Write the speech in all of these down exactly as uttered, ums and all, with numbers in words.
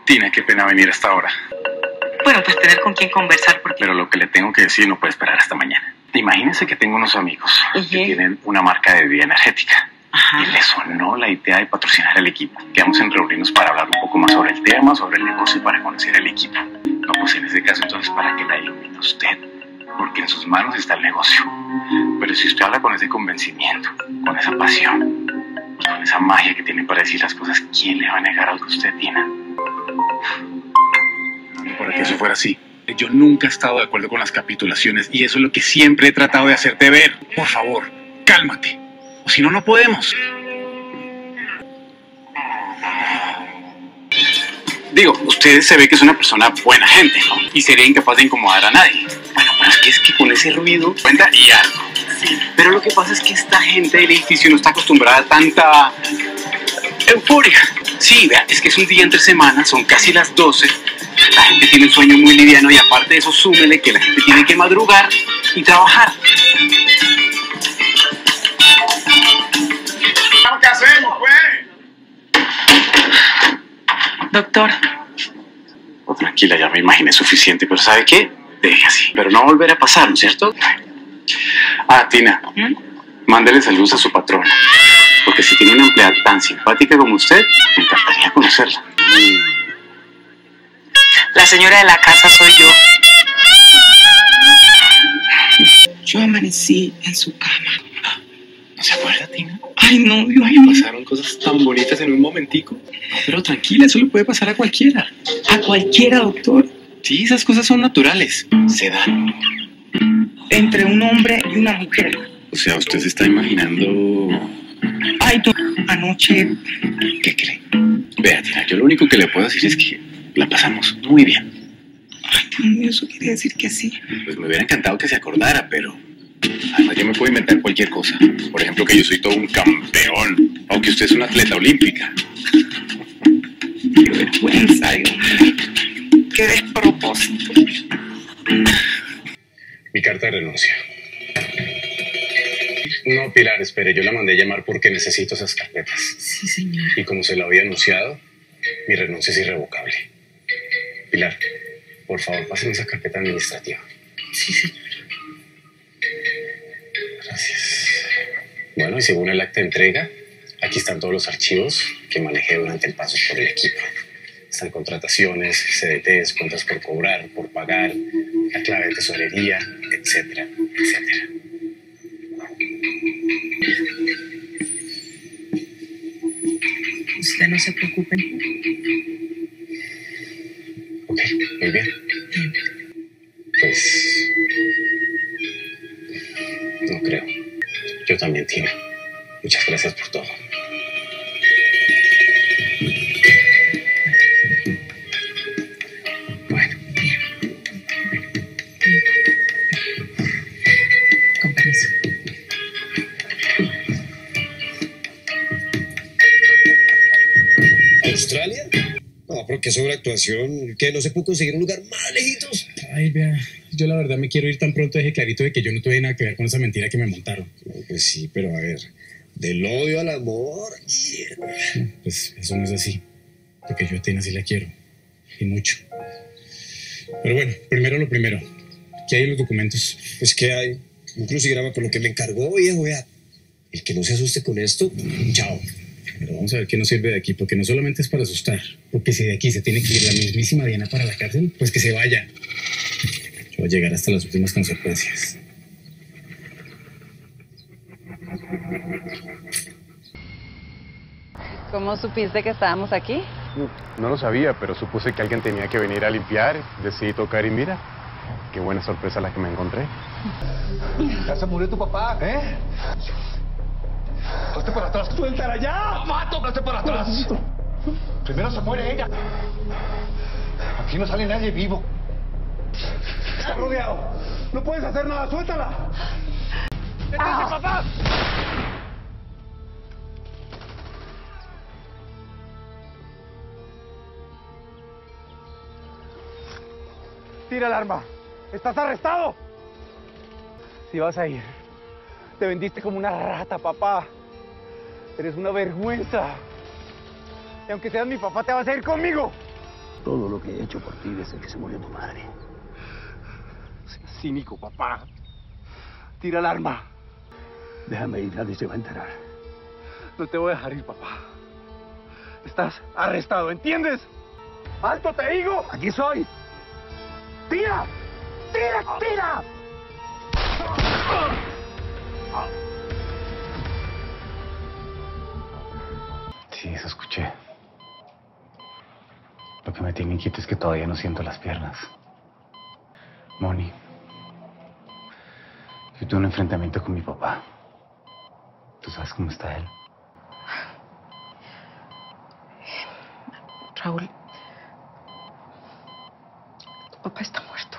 Tina, qué pena venir hasta ahora. Bueno, pues tener con quién conversar porque... Pero lo que le tengo que decir no puede esperar hasta mañana. Imagínense que tengo unos amigos ¿Y que qué? tienen una marca de bebida energética. Ajá. Y les sonó la idea de patrocinar el equipo. Quedamos en reunirnos para hablar un poco más sobre el tema, sobre el negocio y para conocer el equipo. No, pues en ese caso entonces para que la ilumine usted, porque en sus manos está el negocio. Pero si usted habla con ese convencimiento, con esa pasión, con esa magia que tiene para decir las cosas, ¿quién le va a negar algo que usted tiene? Para que eso fuera así. Yo nunca he estado de acuerdo con las capitulaciones y eso es lo que siempre he tratado de hacerte ver. Por favor, cálmate. O si no, no podemos. Digo, usted se ve que es una persona buena gente, ¿no? Y sería incapaz de incomodar a nadie. Bueno, pero es que es que con ese ruido cuenta y algo. Sí. Pero lo que pasa es que esta gente del edificio no está acostumbrada a tanta euforia. Sí, vea, es que es un día entre semanas, son casi las doce. La gente tiene un sueño muy liviano y aparte de eso súmele que la gente tiene que madrugar y trabajar. ¿Qué hacemos, pues? Doctor. Oh, tranquila, ya me imaginé suficiente, pero ¿sabe qué? Deje así. Pero no va a volver a pasar, ¿no es cierto? Ah, Tina, ¿Mm? Mándele saludos a su patrona. Porque si tiene una empleada tan simpática como usted, me encantaría conocerla. La señora de la casa soy yo. Yo amanecí en su cama. ¿No se acuerda, Tina? Ay, no, Dios Ay, mío. pasaron cosas tan bonitas en un momentico. No, pero tranquila, eso le puede pasar a cualquiera. A cualquiera, doctor. Sí, esas cosas son naturales. Se dan. Entre un hombre y una mujer. O sea, usted se está imaginando... Ay, doctor, anoche... ¿Qué cree? Vea, Tina, yo lo único que le puedo decir es que la pasamos muy bien. Ay, Dios mío, eso quiere decir que sí. Pues me hubiera encantado que se acordara, pero... Además, yo me puedo inventar cualquier cosa. Por ejemplo, que yo soy todo un campeón. O que usted es una atleta olímpica. Qué vergüenza, Dios mío. Qué despropósito. Mi carta de renuncia. No, Pilar, espere, yo la mandé a llamar porque necesito esas carpetas. Sí, señor. Y como se lo había anunciado, mi renuncia es irrevocable. Pilar, por favor, pásenme esa carpeta administrativa. Sí, señor. Gracias. Bueno, y según el acta de entrega, aquí están todos los archivos que manejé durante el paso por el equipo. Están contrataciones, C D Ts, cuentas por cobrar, por pagar, la clave de tesorería, etcétera, etcétera. Usted no se preocupe. Ok, muy bien. Pues... no creo. Yo también, Tina. Muchas gracias por todo. Bueno. Con permiso. ¿Australia? No, pero qué sobreactuación, que no se puede conseguir un lugar más lejitos. Ay, vea, yo la verdad me quiero ir tan pronto, deje clarito de que yo no tuve nada que ver con esa mentira que me montaron. No, pues sí, pero a ver, del odio al amor. Y... Pues eso no es así, porque yo a Tina sí la quiero, y mucho. Pero bueno, primero lo primero, ¿qué hay en los documentos? Pues que hay un crucigrama con lo que me encargó, viejo, vea. El que no se asuste con esto, chao. Pero vamos a ver qué nos sirve de aquí, porque no solamente es para asustar, porque si de aquí se tiene que ir la mismísima Diana para la cárcel, pues que se vaya. Yo voy a llegar hasta las últimas consecuencias. ¿Cómo supiste que estábamos aquí? No, no lo sabía, pero supuse que alguien tenía que venir a limpiar. Decidí tocar y mira, qué buena sorpresa la que me encontré. Ya se murió tu papá, ¿eh? ¡Hazte para atrás! ¡Suéltala ya! ¡Mato! ¡Hazte para atrás! Primero se muere ella. Aquí no sale nadie vivo. Está rodeado. No puedes hacer nada. ¡Suéltala! ¡Ah! papá! Tira el arma. ¡Estás arrestado! Si vas a ir, te vendiste como una rata, papá. Eres una vergüenza. Y aunque seas mi papá, te vas a ir conmigo. todo lo que he hecho por ti desde que se murió tu madre. Seas cínico, papá. Tira el arma. Déjame ir, nadie se va a enterar. No te voy a dejar ir, papá. Estás arrestado, ¿entiendes? ¡Alto, te digo! ¡Aquí soy! ¡Tira! ¡Tira, tira! Sí, eso escuché. Lo que me tiene inquieto es que todavía no siento las piernas. Moni, yo tuve un enfrentamiento con mi papá. ¿Tú sabes cómo está él? Raúl, tu papá está muerto.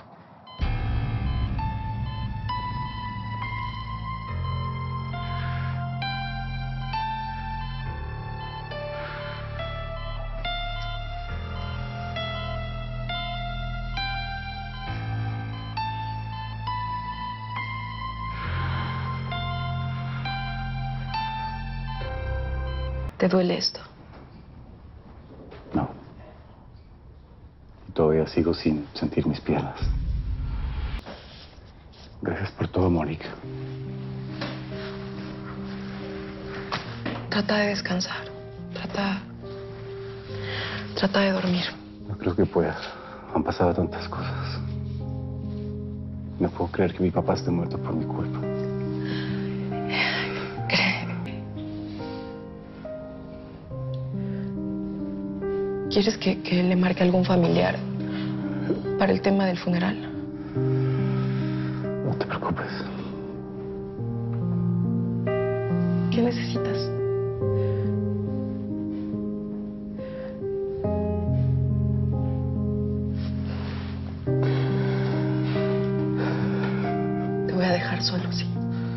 ¿Te duele esto? No. Todavía sigo sin sentir mis piernas. Gracias por todo, Mónica. Trata de descansar. Trata... Trata de dormir. No creo que puedas. Han pasado tantas cosas. No puedo creer que mi papá esté muerto por mi culpa. ¿Quieres que, que le marque a algún familiar para el tema del funeral? No te preocupes. ¿Qué necesitas? Te voy a dejar solo, sí.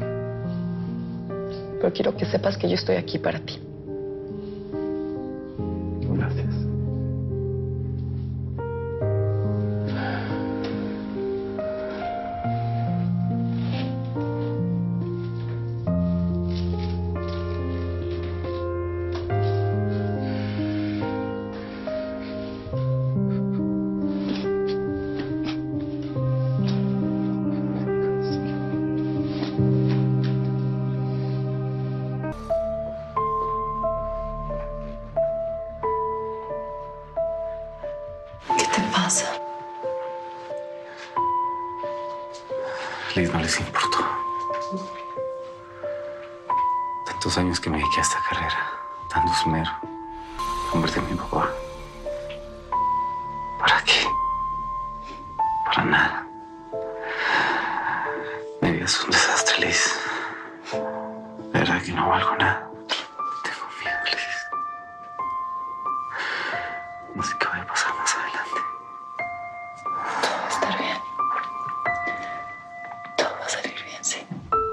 Pero quiero que sepas que yo estoy aquí para ti. Gracias. Liz, no les importó. Tantos años que me dediqué a esta carrera, dando esmero, convertí en mi papá. ¿Para qué? Para nada. Mi vida es un desastre, Liz. De verdad que no valgo nada. Tengo miedo, Liz. No sé qué vaya a pasar más adelante. Todo va a estar bien. Todo va a salir bien, sí.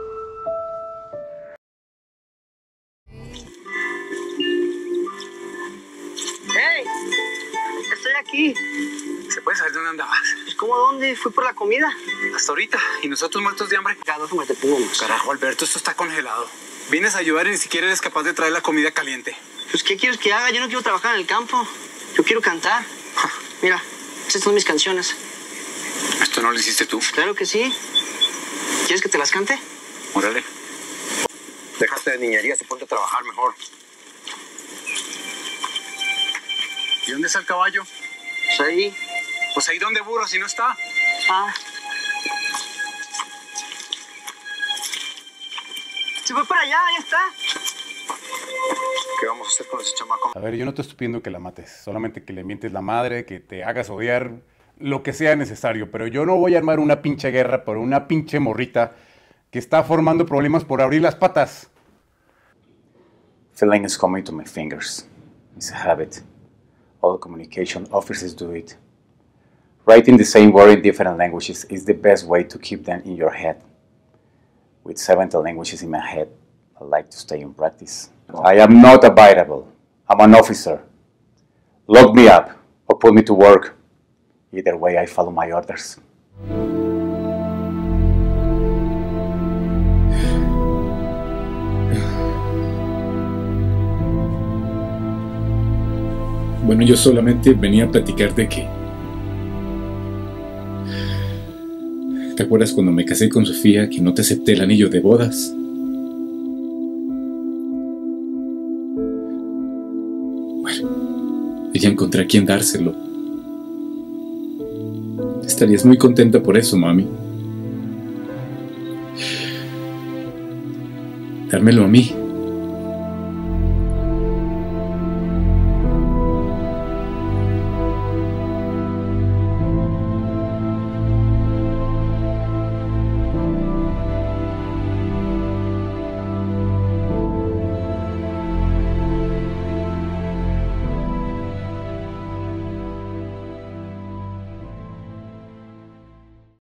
¡Hey! Estoy aquí. ¿Se puede saber dónde andabas? ¿Y cómo dónde? Fui por la comida. Hasta ahorita. ¿Y nosotros muertos de hambre? Cada dos te pongo. Carajo, Alberto, esto está congelado. Vienes a ayudar y ni siquiera eres capaz de traer la comida caliente. Pues, ¿qué quieres que haga? Yo no quiero trabajar en el campo. Yo quiero cantar. Mira, estas son mis canciones. ¿Esto no lo hiciste tú? Claro que sí. ¿Quieres que te las cante? Órale. Déjate de niñerías y ponte a trabajar mejor. ¿Y dónde está el caballo? Pues ahí. Pues ahí donde burro, si no está. Ah. Se fue para allá, ya está. ¿Qué vamos a hacer con ese chamaco? A ver, yo no te estoy pidiendo que la mates, solamente que le mientes la madre, que te hagas odiar, lo que sea necesario, pero yo no voy a armar una pinche guerra por una pinche morrita que está formando problemas por abrir las patas. Feeling is coming to my fingers. It's a habit. All communication officers do it. Writing the same word in different languages is the best way to keep them in your head. With seventy languages in my head, I like to stay in practice. I am not available. I'm an officer. Lock me up or put me to work. Either way, I follow my orders. Bueno, yo solamente venía a platicarte que... ¿Te acuerdas cuando me casé con Sofía que no te acepté el anillo de bodas? Bueno, ya encontré a quien dárselo. Estarías muy contenta por eso, mami. Dármelo a mí.